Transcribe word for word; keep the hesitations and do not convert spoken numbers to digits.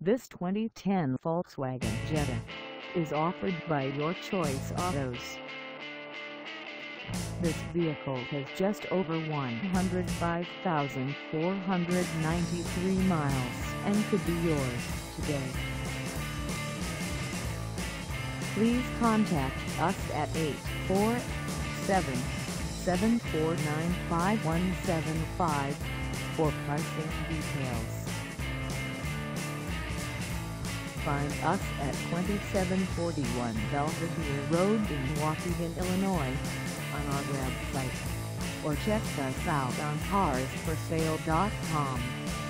This twenty ten Volkswagen Jetta is offered by Your Choice Autos. This vehicle has just over one hundred five thousand four hundred ninety-three miles and could be yours today. Please contact us at eight four seven, seven four nine, five one seven five for pricing details. Find us at twenty-seven forty-one Belvedere Road in Waukegan, Illinois, on our website, or check us out on cars for sale dot com.